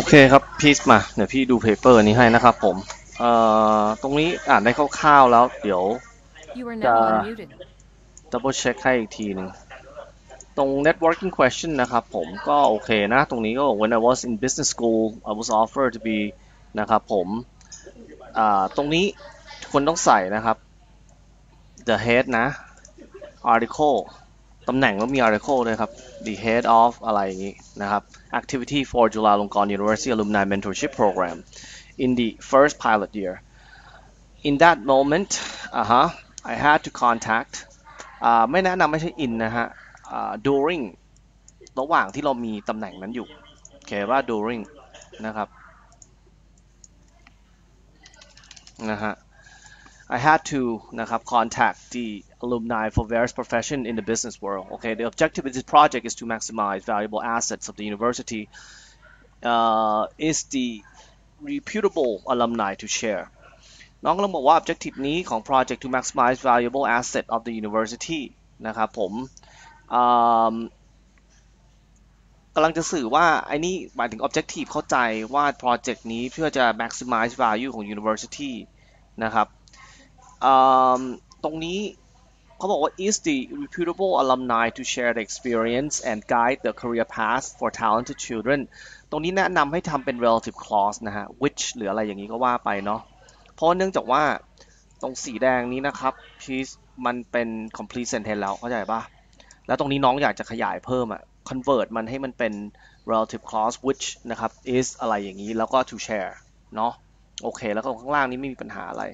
เคครับพีชมาเดี๋ยวพี่ดูเพเปอร์นี้ให้นะครับผมตรงนี้อ่านได้คร่าวๆแล้วเดี๋ยว You are จะ now unmuted. double check ให้อีกทีหนึ่งตรง networking question นะครับผมก็โอเคนะตรงนี้ก็ when I was in business school I was offered to be นะครับผมตรงนี้คนต้องใส่นะครับ the head นะ article ตำแหน่งต้องมี article ด้วยครับ the head of อะไรอย่างนี้นะครับ activity for Chulalongkorn University Alumni Mentorship Program in the first pilot year in that moment I had to contact ไม่แนะนำไม่ใช่ in นะฮะduring ระหว่างที่เรามีตำแหน่งนั้นอยู่โอเคว่า during นะครับนะฮะI had to contact the alumni for various professions in the business world. Okay, the objective of this project is to maximize valuable assets of the university. Is the reputable alumni to share. น้องกำลังบอกว่า objective นี้ของ project to maximize valuable asset of the university นะครับผมกำลังจะสื่อว่าไอ้นี่หมายถึง objective เข้าใจว่า project นี้เพื่อจะ maximize value ของ university นะครับตรงนี้เขาบอกว่า is the reputable alumni to share the experience and guide the career path for talented children ตรงนี้แนะนำให้ทำเป็น relative clause นะฮะ which หรืออะไรอย่างนี้ก็ว่าไปเนาะเพราะเนื่องจากว่าตรงสีแดงนี้นะครับ please มันเป็น complete sentence แล้วเข้าใจปะแล้วตรงนี้น้องอยากจะขยายเพิ่มconvert มันให้มันเป็น relative clause which นะครับ is อะไรอย่างนี้แล้วก็ to share เนาะโอเคแล้วก็ข้างล่างนี้ไม่มีปัญหาอะไร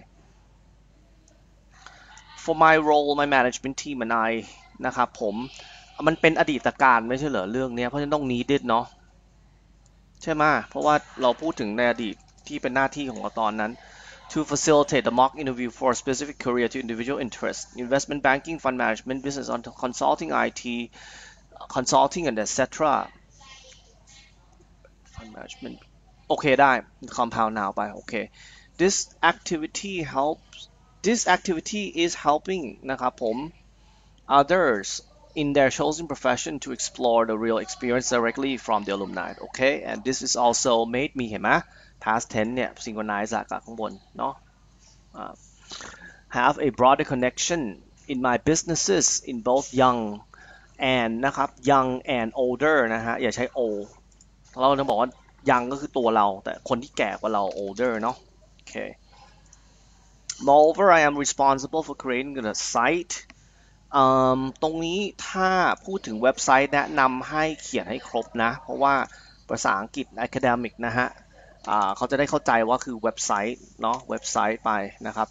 for my role my management team and I นะครับผมมันเป็นอดีตการไม่ใช่เหรอเรื่องนี้เพราะฉะนั้นต้อง needed เนาะใช่ไหมเพราะว่าเราพูดถึงในอดีตที่เป็นหน้าที่ของเราตอนนั้น to facilitate the mock interview for a specific career to individual interests investment banking fund management business consulting IT consulting and etc fund management โอเคได้ compound now ไปโอเค this activity helps this activity is helping นะครับผม others in their chosen profession to explore the real experience directly from the alumni okay and this is also made me เห็นไหม past tense เนี่ย synchronize กับข้างบนเนาะhave a broader connection in my businesses in both young and นะครับ young and older นะฮะอย่าใช้ old เราจะบอกว่า young ก็คือตัวเราแต่คนที่แก่กว่าเรา older เนาะโอเค moreover I am responsible for creating the site ตรงนี้ถ้าพูดถึงเว็บไซต์แนะนำให้เขียนให้ครบนะเพราะว่าภาษาอังกฤษ academic นะฮะเขาจะได้เข้าใจว่าคือเว็บไซต์เนาะเว็บไซต์ไปนะครับ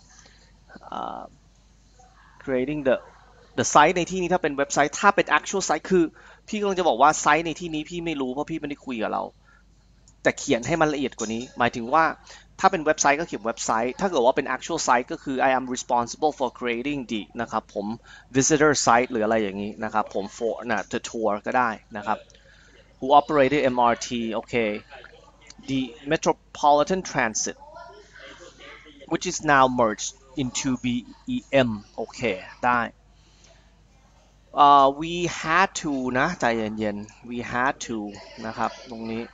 creating the site ในที่นี้ถ้าเป็นเว็บไซต์ถ้าเป็น actual site คือพี่กำลังจะบอกว่าไซต์ในที่นี้พี่ไม่รู้เพราะพี่ไม่ได้คุยกับเราแต่เขียนให้มันละเอียดกว่านี้หมายถึงว่าถ้าเป็นเว็บไซต์ก็เขียนเว็บไซต์ถ้าเกิดว่าเป็น actual site ก็คือ I am responsible for creating the นะครับผม visitor site หรืออะไรอย่างนี้นะครับผม for นะ the tour ก็ได้นะครับ who operated MRT โอเค the Metropolitan Transit which is now merged into BEM โอเคได้ we had to นะใจเย็นๆ we had to นะครับตรงนี้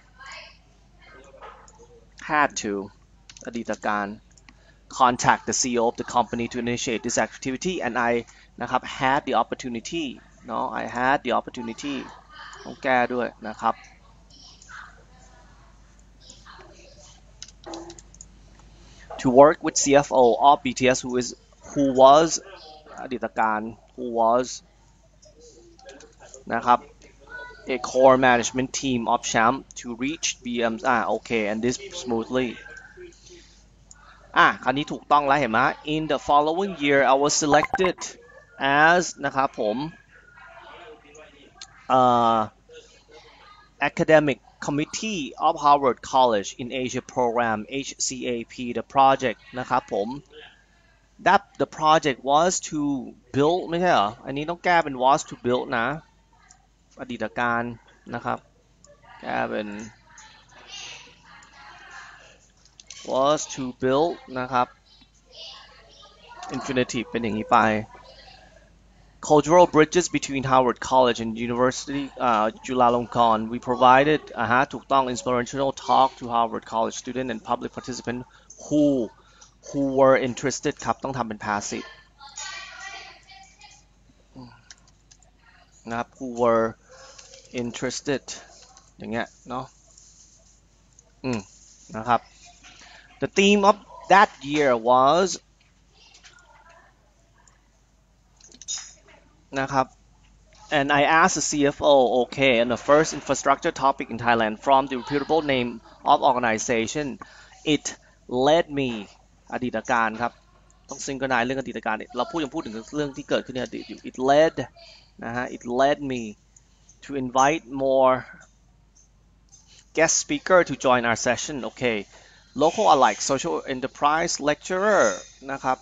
had to อดีตการ contact the CEO of the company to initiate this activity and I นะครับ had the opportunity เนาะ I had the opportunity ต้องแก้ด้วยนะครับ to work with CFO of BTS who was อดีตการ who was นะครับ a core management team of Champ to reach BM's okay and this smoothly คราวนี้ถูกต้องแล้วเห็นไหม in the following year I was selected as นะครับผม academic committee of Harvard College in Asia program HCAP the project นะครับผม that the project was to build ไม่ใช่เหรออันนี้ต้องแก้เป็น was to build นะอดีตการนะครับแก้เป็น was to build นะครับ infinitive เป็นอย่างนี้ไป cultural bridges between Harvard College and University Chulalongkorn we provided ถูกต้อง inspirational talk to Harvard College student and public participant who were interested ครับต้องทำเป็น passive นะครับ who were interested อย่างเงี้ยเนาะนะครับ the theme of that year was นะครับ and I asked the CFO okay and the first infrastructure topic in Thailand from the reputable name of organization it led me อดีตการครับต้อง synchronize เรื่องอดีตการเรายังพูดถึงเรื่องที่เกิดขึ้นในอดีตอยู่ it led นะฮะ it led me to invite more guest speaker to join our session okay local alike social enterprise lecturer นะครับ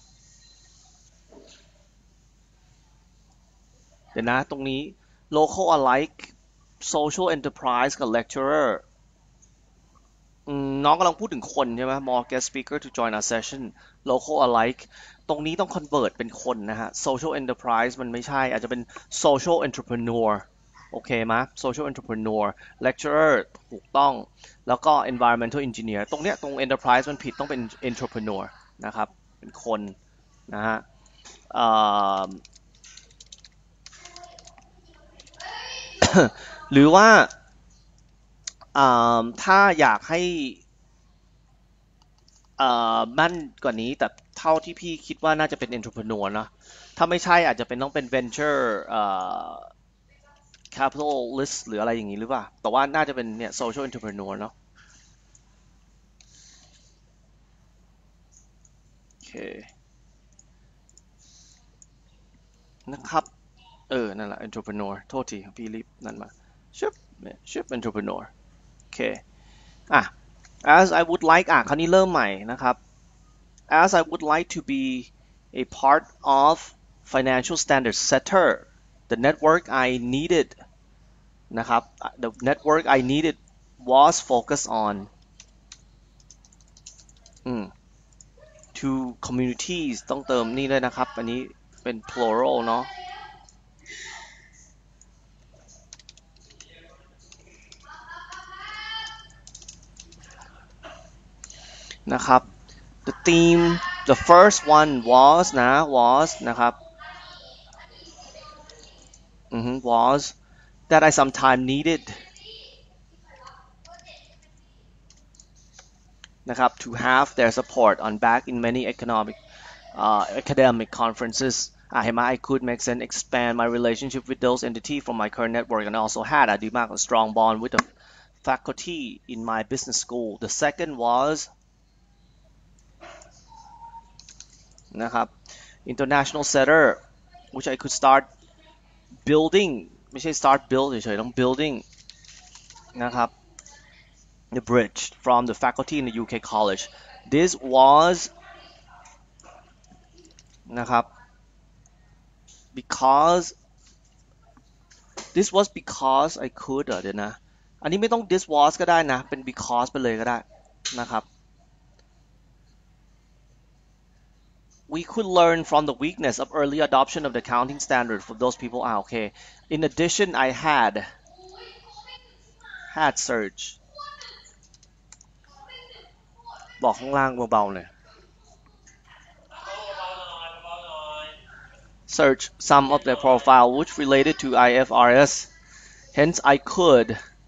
เดี๋ยวนะตรงนี้ local alike social enterprise กับ lecturer น้องกำลังพูดถึงคนใช่ไหม more guest speaker to join our session local alike ตรงนี้ต้อง convert เป็นคนนะฮะ social enterprise มันไม่ใช่อาจจะเป็น social entrepreneur โอเคไหม social entrepreneur lecturer ถูกต้องแล้วก็ environmental engineer ตรงเนี้ยตรง enterprise มันผิดต้องเป็น entrepreneur นะครับเป็นคนนะฮะหรือว่าถ้าอยากให้มั่นกว่านี้แต่เท่าที่พี่คิดว่าน่าจะเป็น entrepreneur นะถ้าไม่ใช่อาจจะเป็นต้องเป็น venture capitalist หรืออะไรอย่างนี้หรือเปล่าแต่ว่าน่าจะเป็นเนี่ย social entrepreneur เนาะโอเคนะครับนั่นแหละ entrepreneur โทษทีพี่รีบนั่นมาship entrepreneur โอเคas I would likeคราวนี้เริ่มใหม่นะครับ as I would like to be a part of financial standards setter the network I needed นะครับ the network I needed was focused on to communities ต้องเติมนี่ด้วยนะครับอันนี้เป็น plural เนาะนะครับ the theme the first one was นะครับ was that I sometimes needed นะครับ to have their support on back in many academic conferences I could make sense expand my relationship with those entities from my current network and also had a strong bond with the faculty in my business school the second was นะครับ international setter which I could start building ไม่ใช่ start build เฉยๆต้อง building นะครับ the bridge from the faculty in the UK college this was นะครับ because I could เดี๋ยวนะอันนี้ไม่ต้อง this was ก็ได้นะเป็น because ไปเลยก็ได้นะครับ we could learn from the weakness of early adoption of the accounting standard for those people okay in addition I had search บอกข้างล่างเบาๆหน่อย search some of their profile which related to IFRS hence I could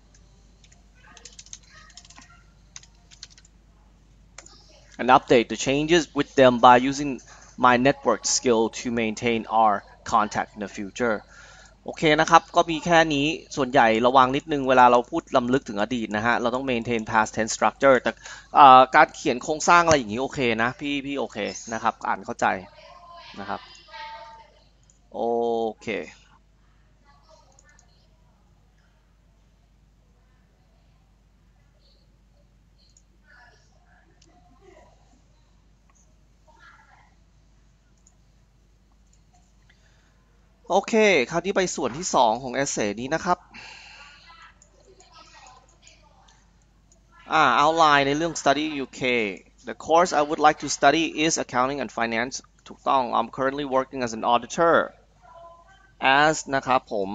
and update the changes with them by using my network skill to maintain our contact in the future โอเคนะครับก็มีแค่นี้ส่วนใหญ่ระวังนิดนึงเวลาเราพูดล้ำลึกถึงอดีตนะฮะเราต้อง maintain past tense structure แต่การเขียนโครงสร้างอะไรอย่างนี้โอเคนะพี่โอเคนะครับอ่านเข้าใจนะครับโอเคโอเคคราวนี้ไปส่วนที่2ของ essay นี้นะครับ outline ในเรื่อง study UK the course I would like to study is accounting and finance ถูกต้อง I'm currently working as an auditor as นะครับผม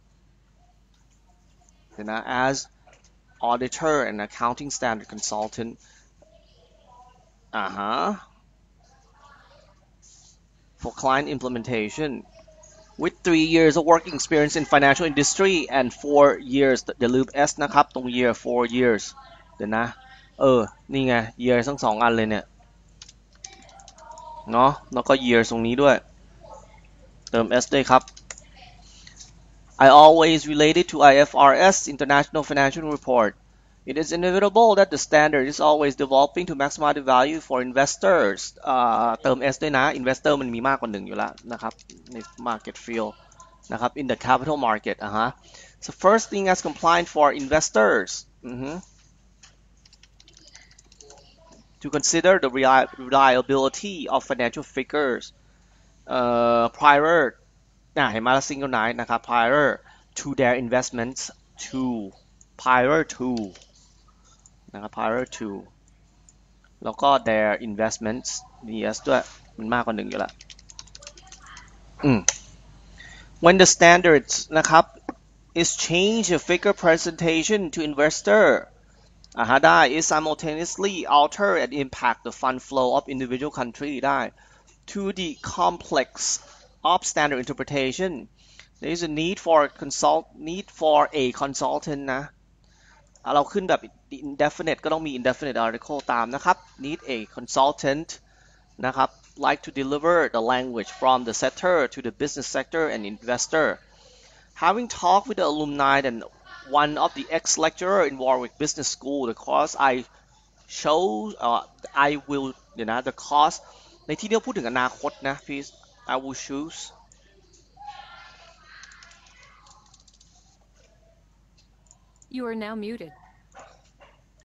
เดี๋ยวนะ as auditor and accounting standard consultant ฮะ for client implementation with 3 years of working experience in financial industry and 4 years อย่าลืม S นะครับตรง year 4 years เดี๋ยวนะนี่ไง year ทั้ง2อันเลยเนี่ยเนาะแล้วก็ year ตรงนี้ด้วยเติม S ด้วยครับ I always related to IFRS International Financial Report. It is inevitable that the standard is always developing to maximize the value for investors. เติม S ด้วยนะ investor มันมีมากกว่าหนึ่งอยู่แล้วนะครับใน market field นะครับ in the capital market So first thing as compliant for investors to consider the reliability of financial figures prior เห็นไหมแล้ว synchronize นะครับ prior to their investments to prior to นะครับ prior to แล้วก็ their investments มี s ด้วยมันมากกว่าหนึ่งอยู่แล้วwhen the standards นะครับ is change the figure presentation to investor ได้ is simultaneously alter and impact the fund flow of individual country ได้ to the complex of standard interpretation there is a need for a consultant นะเราขึ้นแบบ indefinite ก็ต้องมี indefinite article ตามนะครับ need a consultant นะครับ like to deliver the language from the sector to the business sector and investor having talked with the alumni and one of the ex-lecturer in Warwick Business School the course I chose I will เดี๋ยวนะ the course ในที่นี้พูดถึงอนาคตนะ please I will choose You are now muted.